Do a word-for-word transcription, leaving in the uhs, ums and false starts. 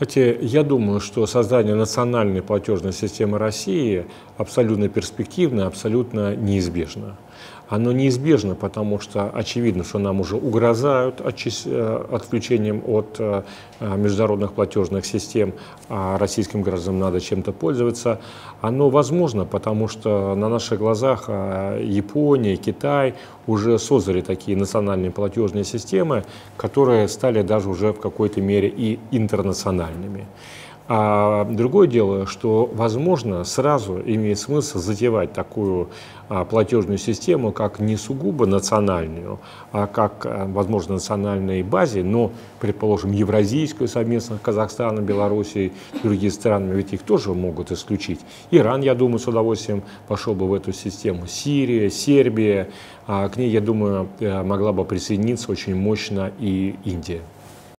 Знаете, я думаю, что создание национальной платежной системы России абсолютно перспективно, абсолютно неизбежно. Оно неизбежно, потому что очевидно, что нам уже угрожают отключением от международных платежных систем, а российским гражданам надо чем-то пользоваться. Оно возможно, потому что на наших глазах Япония, Китай уже создали такие национальные платежные системы, которые стали даже уже в какой-то мере и интернациональными. А другое дело, что, возможно, сразу имеет смысл затевать такую а, платежную систему, как не сугубо национальную, а как, а, возможно, национальной базе, но, предположим, евразийскую совместно с Казахстаном, Белоруссией, другими странами, ведь их тоже могут исключить. Иран, я думаю, с удовольствием пошел бы в эту систему. Сирия, Сербия, а к ней, я думаю, могла бы присоединиться очень мощно и Индия.